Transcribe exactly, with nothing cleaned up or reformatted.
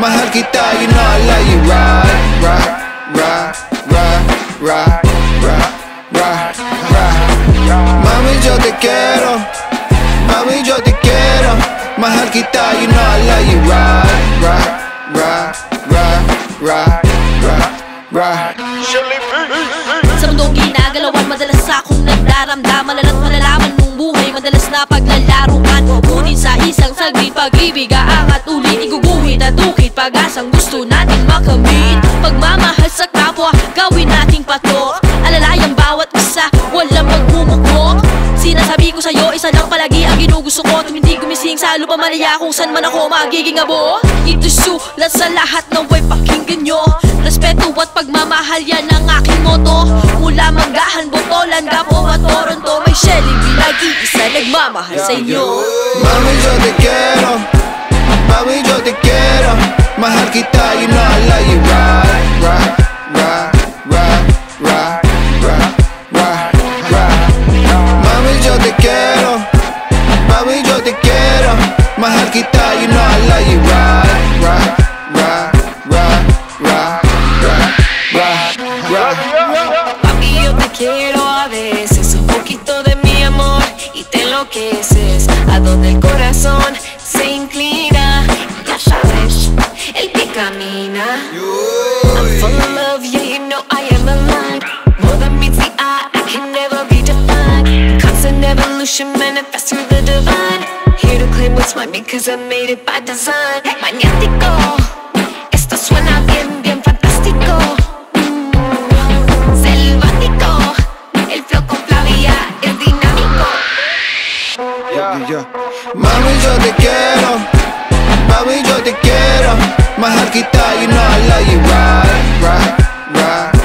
mahal kita, you know I love you right, right, right, right, right, right, right, right. Mami, yo te quiero, mami, yo te quiero, mahal kita, you know I love you right, right, right, right, right, right, right. Shelly, sa mundong ginagalawan, madalas akong nagdaramdaman, lala't malalaman mong buhay, madalas na paglalaruan. Ngunit sa isang saglit, pag-ibig aangat ulit, iguguhit at ukit, pag-asang gusto natin makamit. Pagmamahal sa kapwa, gawin nating patok, alalayang bawat isa, walang magmumukok. Sinasabi ko sa'yo, isa lang palagi ang ginugusto ko, tumindi gumising sa lupa, malaya kung saan man ako magiging abo. Ito sulat sa lahat ng way pakinggan nyo, respeto at pagmamahal yan ang aking moto. Mula Manggahan, Botolan, Gapo at Toronto, may Shelly, pinag-iisa nagmamahal sa inyo. Mami, yo te quiero, mami, yo te quiero, mahal kita, you know I love you right, right, right, right, right, right, right, right. Mami, yo te quiero, mami, yo te quiero, mahal kita, you know I love you right, right, right, right, right, right, right, right. Papi, yo te quiero a veces, un poquito de mi amor y te enloqueces, a donde el corazón se inclina, ya sabes, el que camina. I'm full of love, yeah, you know I am alive. More than meets the eye, I can never be defined. Constant evolution, manifest through the divine. Here to claim what's mine because I made it by design. Maniático, esto suena bien, bien fantástico. Mm, selvático, el flow con Flavia es dinámico. Yeah, yeah. Mami, yo te quiero, mami, yo te quiero, mahal kita, you know I love you right, right, right,